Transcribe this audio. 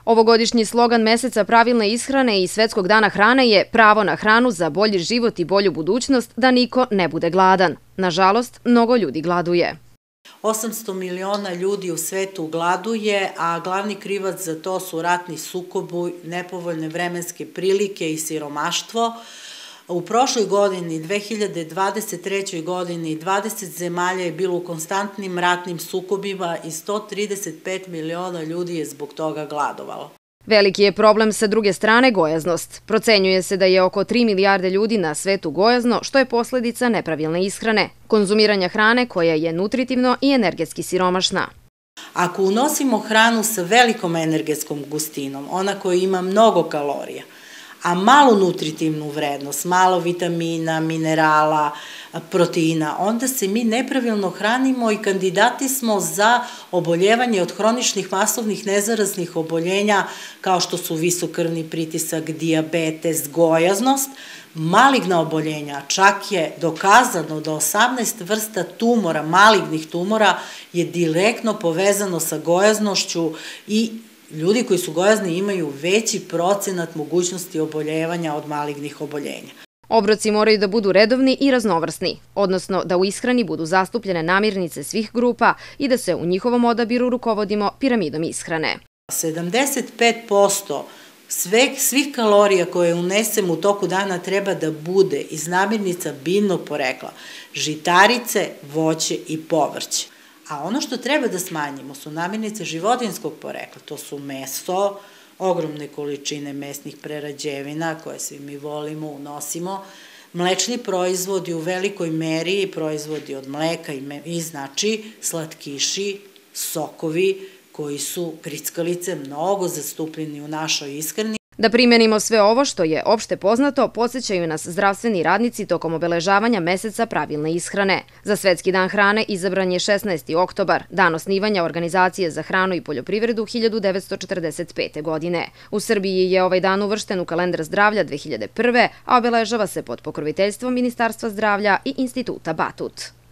Ovogodišnji slogan meseca pravilne ishrane i Svetskog dana hrane je pravo na hranu za bolji život i bolju budućnost, da niko ne bude gladan. Nažalost, mnogo ljudi gladuje. 800 miliona ljudi u svetu gladuje, a glavni krivac za to su ratni sukobi, nepovoljne vremenske prilike i siromaštvo. U prošloj godini, 2023. godini, 20 zemalja je bilo u konstantnim ratnim sukobima i 135 miliona ljudi je zbog toga gladovalo. Veliki je problem sa druge strane gojaznost. Procenjuje se da je oko 3 milijarde ljudi na svetu gojazno, što je posledica nepravilne ishrane, konzumiranja hrane koja je nutritivno i energetski siromašna. Ako unosimo hranu sa velikom energetskom gustinom, ona koja ima mnogo kalorija, a malu nutritivnu vrednost, malo vitamina, minerala, proteina, onda se mi nepravilno hranimo i kandidati smo za oboljevanje od hroničnih masovnih nezaraznih oboljenja kao što su visok krvni pritisak, dijabetes, gojaznost, maligna oboljenja. Čak je dokazano da 18 vrsta tumora, malignih tumora, je direktno povezano sa gojaznošću i ljudi koji su gojazni imaju veći procenat mogućnosti oboljevanja od malignih oboljenja. Obroci moraju da budu redovni i raznovrsni, odnosno da u ishrani budu zastupljene namirnice svih grupa i da se u njihovom odabiru rukovodimo piramidom ishrane. 75% svih kalorija koje unesemo u toku dana treba da bude iz namirnica biljnog porekla, žitarice, voće i povrće. A ono što treba da smanjimo su namirnice životinjskog porekla, to su meso, ogromne količine mesnih prerađevina koje svi mi volimo, unosimo, mlečni proizvodi u velikoj meri, proizvodi od mleka i znači slatkiši, sokovi koji su grickalice mnogo zastupljeni u našoj ishrani. Da primenimo sve ovo što je opšte poznato, podsjećaju nas zdravstveni radnici tokom obeležavanja meseca pravilne ishrane. Za Svetski dan hrane izabran je 16. oktobar, dan osnivanja Organizacije za hranu i poljoprivredu 1945. godine. U Srbiji je ovaj dan uvršten u kalendar zdravlja 2001. a obeležava se pod pokroviteljstvom Ministarstva zdravlja i Instituta Batut.